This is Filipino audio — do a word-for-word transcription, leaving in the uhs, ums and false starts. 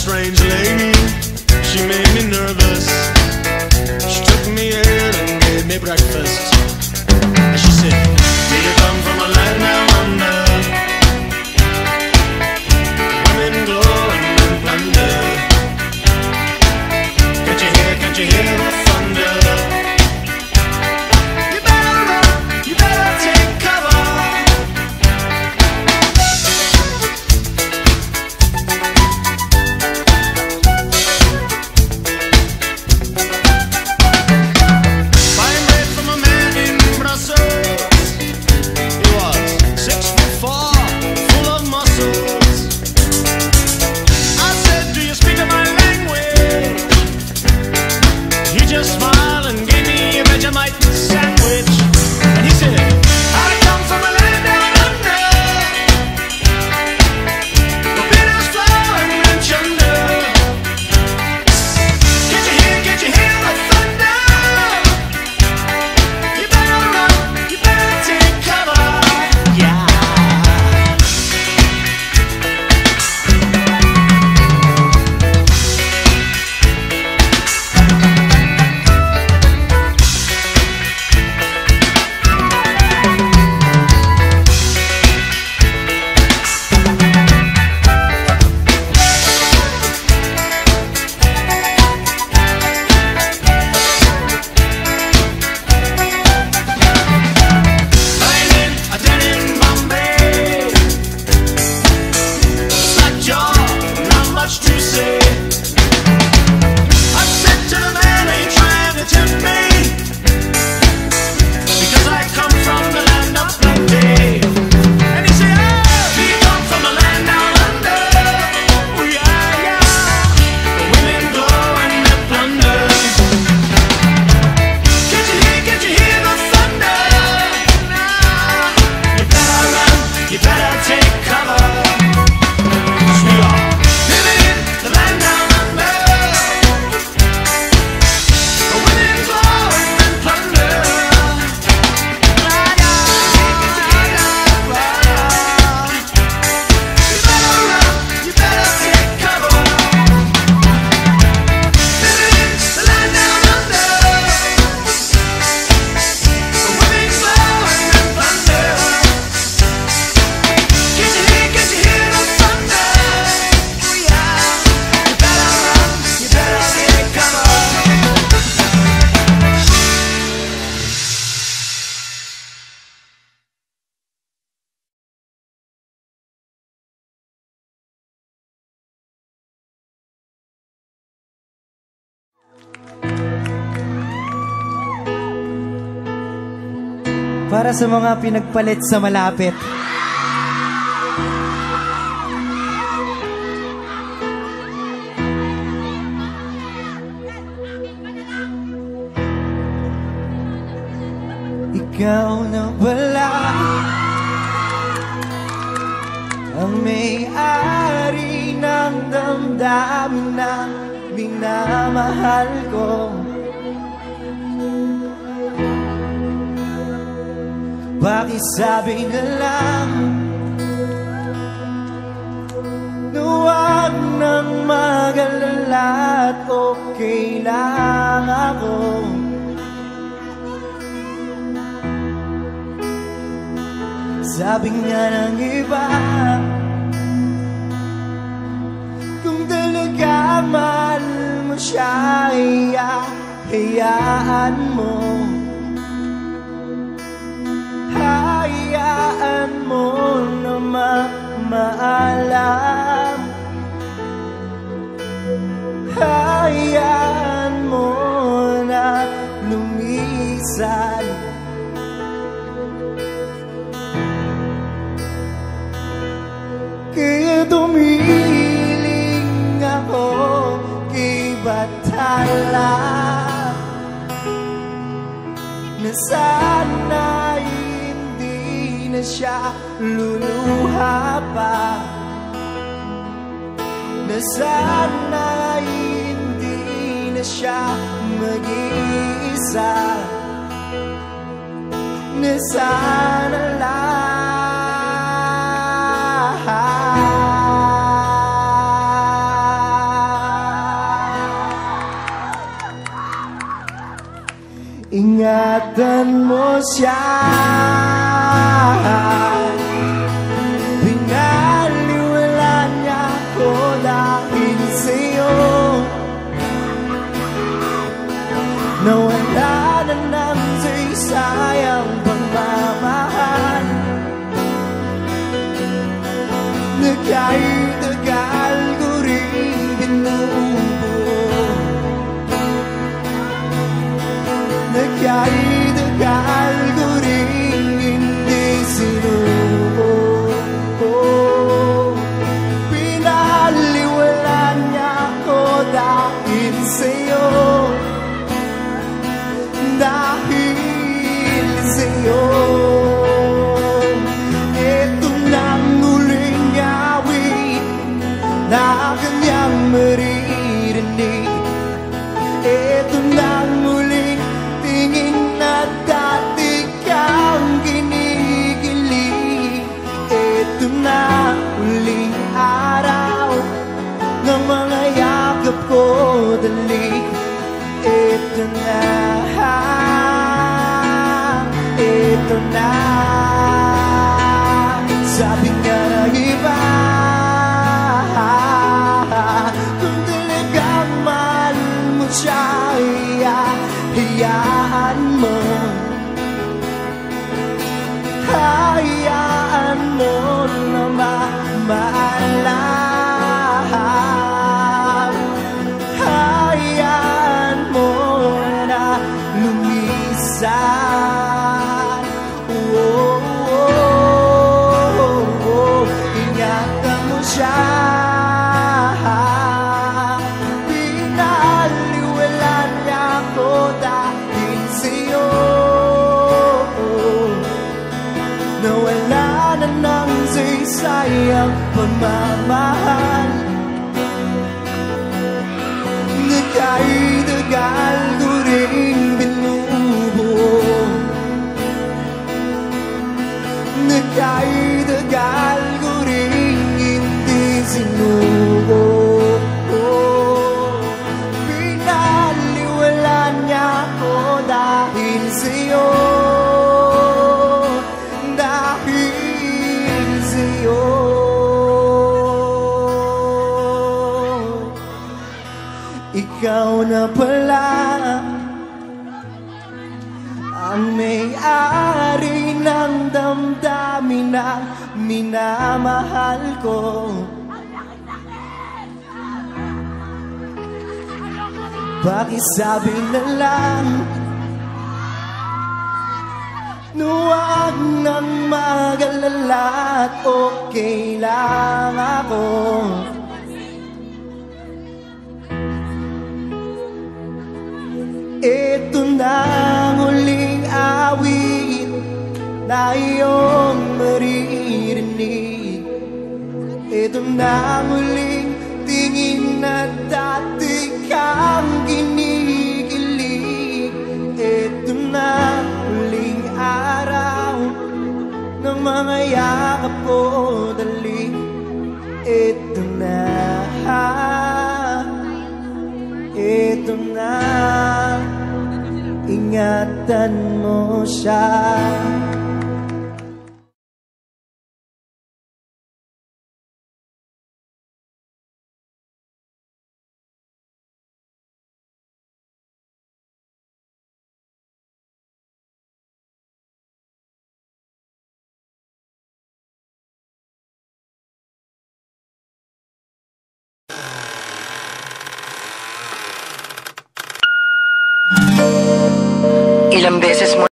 strange lady. She made me nervous. She took me in and gave me breakfast. And she said, do you come from a land down under? Women glow and men plunder. Can't you hear, can't you hear the thunder? You better run, you better take cover. Para sa mga pinagpalit sa malapit. Ikaw na pala ang may-ari ng damdamin na minamahal ko. Pakisabi na lang na huwag nang mag-alala at okay lang ako. Sabi nga ng iba, kung talaga mahal mo siya, hayaan mo. Hayaan mo na maalam. Hayaan mo na lumisan. Kaya tumiling ako kay Bathala na sana'y na siya luluha pa, na sana hindi na siya mag-iisa, na sana lang ingatan mo siya. Pinaliwala niya ako dahil sa'yo. Nawala na ng saysayang pagmamahal. Nagkay-tagal ko rin binubuo. Nagkay-tagal ko rin hindi sinuo. Pinaliwala niya ako dahil sa'yo. Dahil sa'yo. Ito nang huling awit na kanyang maririnig. Ito nang huling tingin na dati kang kinikilig. Ito na huling araw ng mga yakap ko dalik. Ito na, ito na. Sabi nga na iba, kung talagang mahal mo siya, hayaan mo. Hayaan mo na mamaalam. Hayaan mo na lumisan. Oh, oh, oh, oh. Ingatan mo siya. Pinaliwala niya ako dahil sa'yo. Nawala na ng saysayang pagmamahal. Nagkay-tagal ko rin binubuo. Nagkay-tagal ko rin hindi sinuo. Pinaliwala niya ako dahil sa'yo. Dahil sa'yo. Ikaw na pala ang may-ari ng damdamin na minamahal ko. Pakisabi na lang, huwag nang mag-alala at okay lang ako. Ito na ang huling awit na iyong maririnig. Ito na ang huling tingin na dati kang kinikilig. Ito na ang huling araw ng mga yakap ko dali. Ito na, ito na. Ingatan mo siya. Ilang beses mo